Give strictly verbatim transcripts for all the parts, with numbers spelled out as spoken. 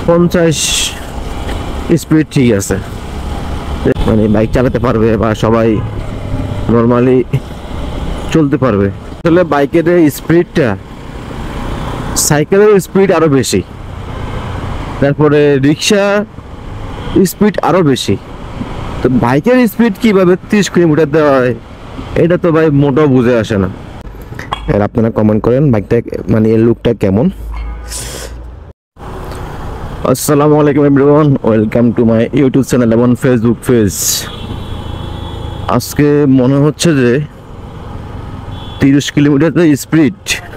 পঞ্চাশ স্পিড ঠিক আছে, মানে বাইক চালাতে পারবে বা সবাই নর্মালি চলতে পারবে। আসলে বাইকের স্পিডটা সাইকেলের স্পিড আরো বেশি, তারপরে রিক্সা স্পিড আরো বেশি। তো বাইকের স্পিড কিভাবে তিরিশ কিলোমিটার দেওয়া হয় এটা তো ভাই মোটেও বুঝে আসে না। আর আপনারা কমেন্ট করেন বাইকটা মানে এর লুকটা কেমন। আসসালামু আলাইকুম everyone, welcome to my YouTube channel এবং ফেসবুক পেজ। আজকে মনে হচ্ছে যে তিরিশ কিলোমিটার স্পিড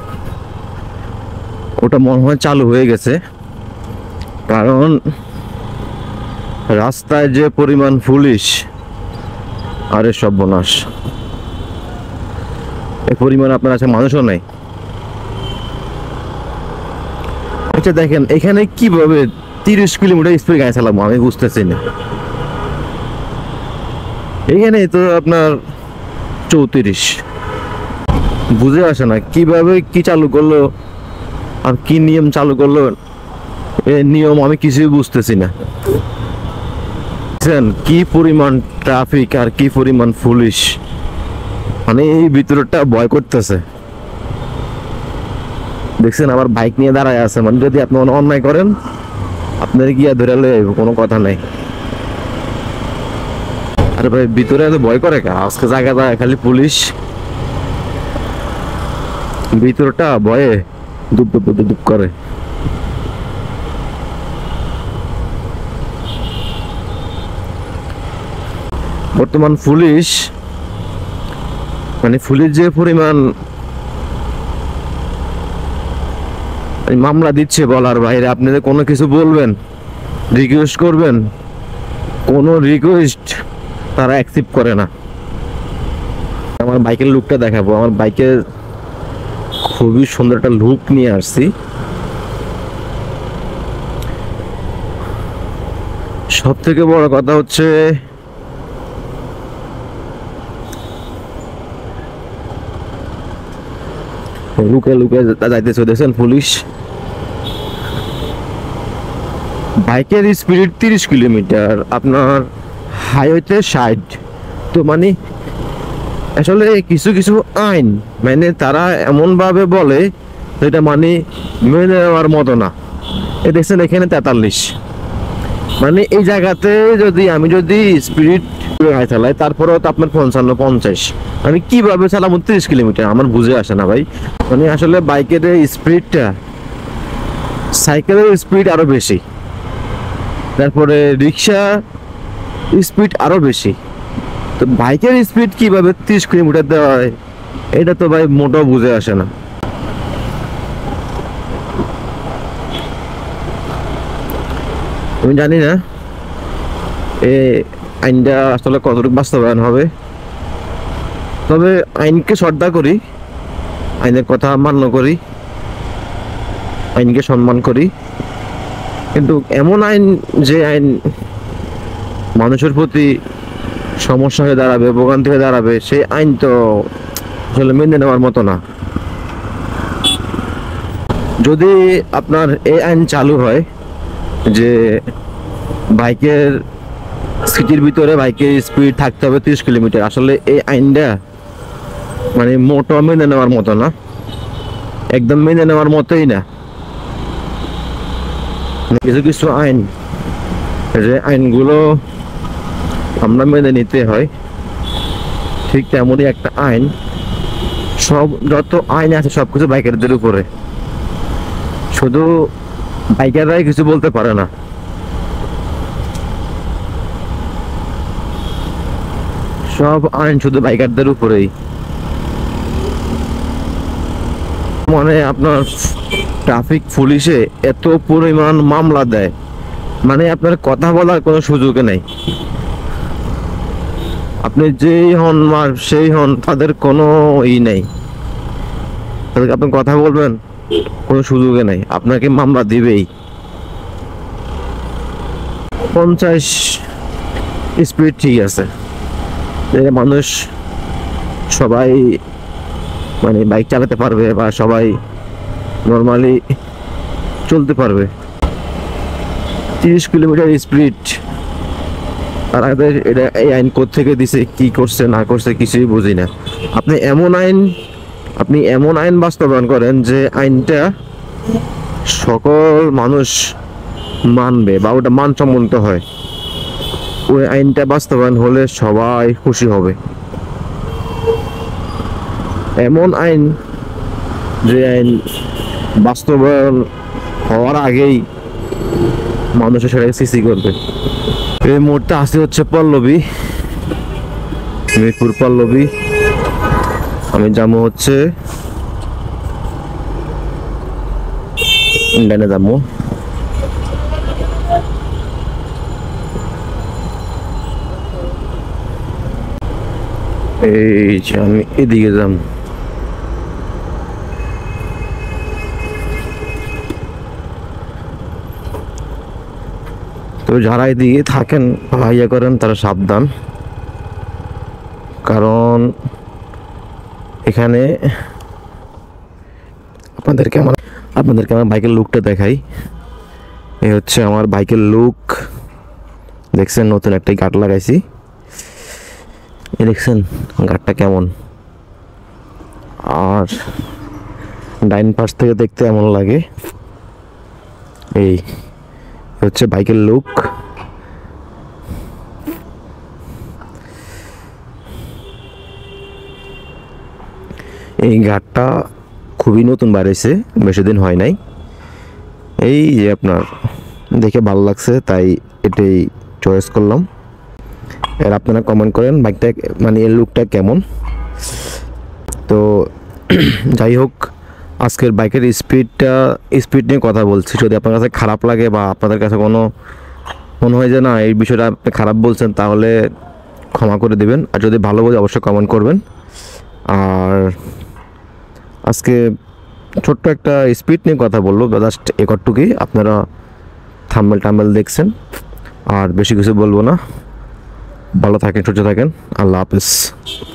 ওটা মনে হয় চালু হয়ে গেছে, কারণ রাস্তায় যে পরিমাণ পুলিশ, আরে সর্বনাশ, এই পরিমাণ আপনার আছে মানুষও নেই। আচ্ছা দেখেন এখানে কিভাবে তিরিশ কিলোমিটার স্পিড গাড়ি চালাবো আমি বুঝতেছি না। এখানে তো আপনার চৌত্রিশ, বুঝে আসে না কিভাবে কি চালু করলো আর কি নিয়ম চালু করলো, এই নিয়ম আমি কিছুই বুঝতেছি না। কি পরিমাণ ট্রাফিক আর কি পরিমাণ পুলিশ, মানে এই ভিতরটা ভয় করতেছে। দেখছেন আবার বাইক নিয়ে দাঁড়ায় আছে, মানে যদি আপনি অন্যায় করেন আপনার গিয়া ধরে লয়ে আইব, কোনো কথা নাই। আরে ভাই ভিতরে এত ভয় করে কা? আজকে জায়গা জায়গা খালি পুলিশ, ভিতরটা ভয়ে দুপ দুপ দুপ দুপ করে। বর্তমান পুলিশ মানে পুলিশ যে পরিমাণ মামলা দিচ্ছে বলার বাইরে। আপনি যে কোনো কিছু বলবেন, রিকোয়েস্ট করবেন, কোনো রিকোয়েস্ট তারা অ্যাকসেপ্ট করে না। আমার বাইকের লুকটা দেখাবো। আমার বাইকের খুবই সুন্দর একটা লুক নিয়ে আসছি। সব থেকে বড় কথা হচ্ছে লুকে লুকে যাইতেছে, দেখছেন পুলিশ। বাইকের স্পিড তিরিশ কিলোমিটার, আপনার হাইওয়েতে ষাট। তো মানে আসলে কিছু কিছু আইন মানে তারা এমন ভাবে বলে এটা মানে মেনে নেওয়ার মতো না। এ দেখছেন এখানে তেতাল্লিশ, মানে এই জায়গাতে যদি আমি যদি স্পিড চালাই তারপরেও তো আপনার পঞ্চান্ন পঞ্চাশ, আমি কিভাবে চালাবো তিরিশ কিলোমিটার আমার বুঝে আসে না ভাই। মানে আসলে বাইকের স্পিডটা সাইকেলের স্পিড আরো বেশি, তারপরে রিক্সা স্পিড আরো বেশি। তো বাইকের স্পিড কিভাবে তিরিশ কিলোমিটার দেওয়া হয় এটা তো ভাই মোটেও বুঝে আসে না। আমি জানি না এই আইনটা আসলে কতটুকু বাস্তবায়ন হবে, তবে আইনকে শ্রদ্ধা করি, আইনের কথা মান্য করি, আইনকে সম্মান করি, কিন্তু এমন আইন যে আইন মানুষের প্রতি সমস্যা হয়ে দাঁড়াবে, ভোগান্তি হয়ে দাঁড়াবে, সেই আইন তো আসলে মেনে নেওয়ার মতো না। যদি আপনার এই আইন চালু হয় যে বাইকের সিটির ভিতরে বাইকের স্পিড থাকতে হবে তিরিশ কিলোমিটার, আসলে এই আইনটা মানে মোটো মেনে নেওয়ার মতো না, একদম মেনে নেওয়ার মতোই না। কিছু কিছু আইন যে আইনগুলো আমরা মেনে নিতে হয়, ঠিক তেমনই একটা আইন সব যত আইন আছে সবকিছু বাইকারদের উপরে, শুধু বাইকাররাই কিছু বলতে পারে না। সব আইন শুধু বাইকারদের উপরেই। মানে আপনার ট্রাফিক পুলিশে এত পরিমাণ মামলা দেয়, মানে আপনার কথা বলার কোনো সুযোগ নেই। আপনি যেই হন মার সেই হন, তাদের কোনো ই নেই, তাদেরকে আপনি কথা বলবেন কোনো সুযোগে নেই, আপনাকে মামলা দিবেই। পঞ্চাশ স্পিড ঠিক আছে, মানুষ সবাই মানে বাইক চালাতে পারবে বা সবাই নর্মালি চলতে পারবে। তিরিশ কিলোমিটার স্পিড। আর আমাদের এটা এই আইন কোত্থেকে দিছে, কি করছে না করছে কিছুই বুঝি না। আপনি এমন আইন আপনি এমন আইন বাস্তবায়ন করেন যে আইনটা সকল মানুষ মানবে বা ওটা মানসম্মত হয়, ওই আইনটা বাস্তবায়ন হলে সবাই খুশি হবে। এমন আইন যে আইন বাস্তবায়ন হওয়ার আগেই মানুষের সেটাকে সিসি করবে। এই মুহূর্তে আসতে হচ্ছে পল্লবী, মিরপুর পল্লবী। আমি যাবো হচ্ছে ইন্ডিয়ানে যাবো। এই যে আমি এদিকে যাব। তো যারা এদিকে থাকেন ইয়ে করেন তারা সাবধান, কারণ এখানে আপনাদেরকে আমার আপনাদেরকে আমার বাইকের লুকটা দেখাই। এই হচ্ছে আমার বাইকের লুক। দেখছেন নতুন একটা গাট লাগাইছি, এই দেখছেন গাটটা কেমন। আর ডাইন পাশ থেকে দেখতে এমন লাগে। এই হচ্ছে বাইকের লুক। এই গাটটা খুবই নতুন বাড়াইছে, বেশি দিন হয় নাই। এই যে আপনার দেখে ভালো লাগছে তাই এটাই চয়েস করলাম। আর আপনারা কমেন্ট করেন বাইকটা মানে এর লুকটা কেমন। তো যাই হোক, আজকের বাইকের স্পিডটা স্পিড নিয়ে কথা বলছি। যদি আপনার কাছে খারাপ লাগে বা আপনাদের কাছে কোনো মনে হয় যে না এই বিষয়টা আপনি খারাপ বলছেন, তাহলে ক্ষমা করে দিবেন। আর যদি ভালো বলে অবশ্যই কমেন্ট করবেন। আর আজকে ছোট্ট একটা স্পিড নিয়ে কথা বলবো, জাস্ট একটুকুই। আপনারা থাম্বনেল টাম্বনেল দেখছেন, আর বেশি কিছু বলবো না। ভালো থাকেন, সুস্থ থাকেন। আল্লাহ হাফেজ।